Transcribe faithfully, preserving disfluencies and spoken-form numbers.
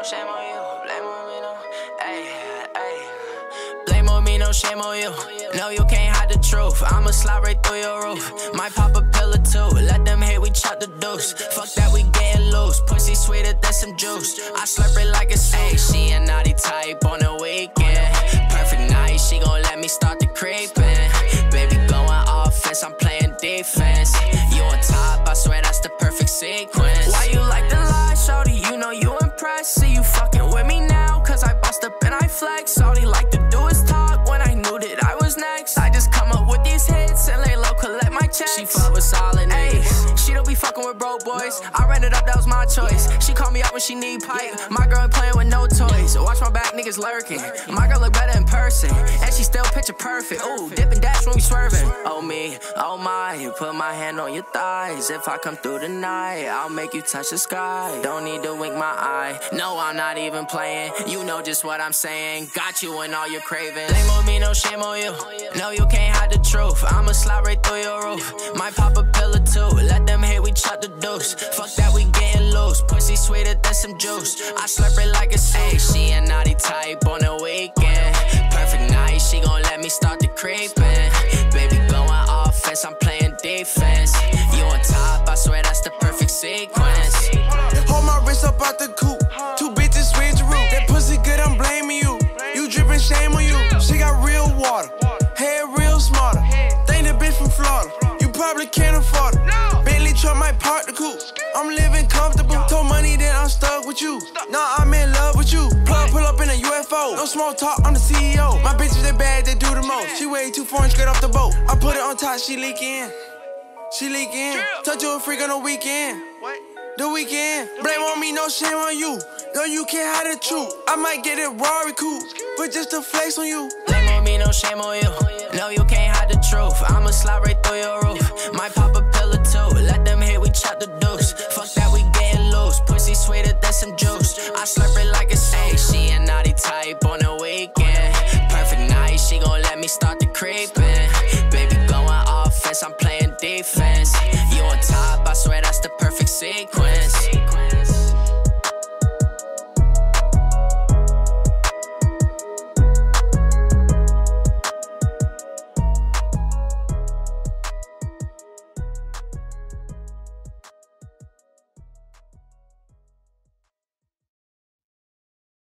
shame on you. Blame on me, no. Ay, ay. Blame on me, no shame on you. No, you can't hide the truth. I'ma slide right through your roof. Might pop a pill or two. Let them hate, we chop the deuce. Fuck that, we getting loose. Pussy sweeter than some juice. I slurp it like a soup. Ay, she a naughty type on the weekend. Perfect night, she gon' let me start the creeping. Baby going offense, I'm playing defense. You on top, I swear that's the perfect sequence. Why you like the lie, shawty? You know you impressed. See you fucking with me now, cause I bust up and I flex. All he like to do is talk when I knew that I was next. I just come up with these hits and lay low, collect my checks. She fuck with solid niggas. She don't be fucking with broke boys. I ran it up, that was my choice. She call me up when she need pipe. My girl ain't playing with no toys. Watch my back, niggas lurking. My girl look better in person, and she still picture perfect. Ooh, dip and dash when we swerving. Oh me, oh my, you put my hand on your thighs. If I come through tonight, I'll make you touch the sky. Don't need to wink my eye. No, I'm not even playing. You know just what I'm saying. Got you in all your cravings. Blame on me, no shame on you. No, you can't hide the truth. I'ma slide right through your roof. Might pop a pill or two. Let them hate, we chop the deuce. Fuck that, we getting loose. Pussy sweeter than some juice. I slurp it like a soup. Ay, she a naughty type on the weekend. Perfect night, she gon' let me start the creeping. Baby going offense, I'm playing defense. You on top, I swear that's the perfect sequence. Hold my wrist up out the coupe. Two bitches switcheroo. That pussy good, I'm blaming you. You drippin' shame on you. She got real water, hair real smarter. Think the bitch from Florida. You probably can't afford it. Bentley truck might park the coupe. I'm living comfortable. Told money that I'm stuck with you. Nah, I'm in love with you. Plug pull up in a U F O. No small talk, I'm the C E O. My bitches they bad, they do the most. She way too foreign, straight off the boat. I put it on top, she leak in. She leak in. Touch you a freak on the weekend. The weekend. Blame on me, no shame on you. Girl, you can't hide the truth. I might get it Rari coupe, but just to flex on you. Blame on me, no shame on you. No, you can't hide the truth. I'ma slide right through your roof. Might pop a pill or two. Let them hate, we chop the deuce. Fuck that, we getting loose. Pussy sweeter than some juice. I slurp it like a soup. Ay, she a naughty type on the